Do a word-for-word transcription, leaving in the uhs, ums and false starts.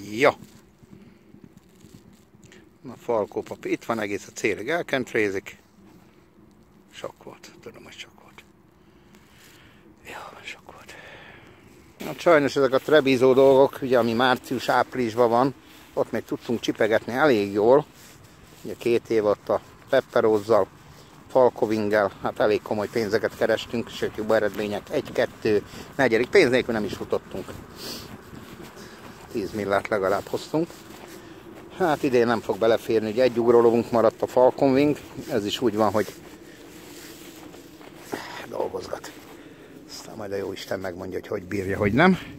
Ja. A falkópap itt van, egész a célig elkentrézik. Sok volt, tudom, hogy sok volt. Jó, sok volt. Hát sajnos ezek a trebízó dolgok, ugye ami március-áprilisban van, ott még tudtunk csipegetni elég jól. Ugye két év ott a pepperózzal, falkovinggel, hát elég komoly pénzeket kerestünk, sőt jó eredmények, egy, kettő, negyedik, pénz nélkül nem is futottunk. tíz millát legalább hoztunk. Hát idén nem fog beleférni, ugye egy ugrólóvunk maradt a Falcon Wing, ez is úgy van, hogy dolgozgat. Aztán majd a jóisten megmondja, hogy hogy bírja, hogy nem.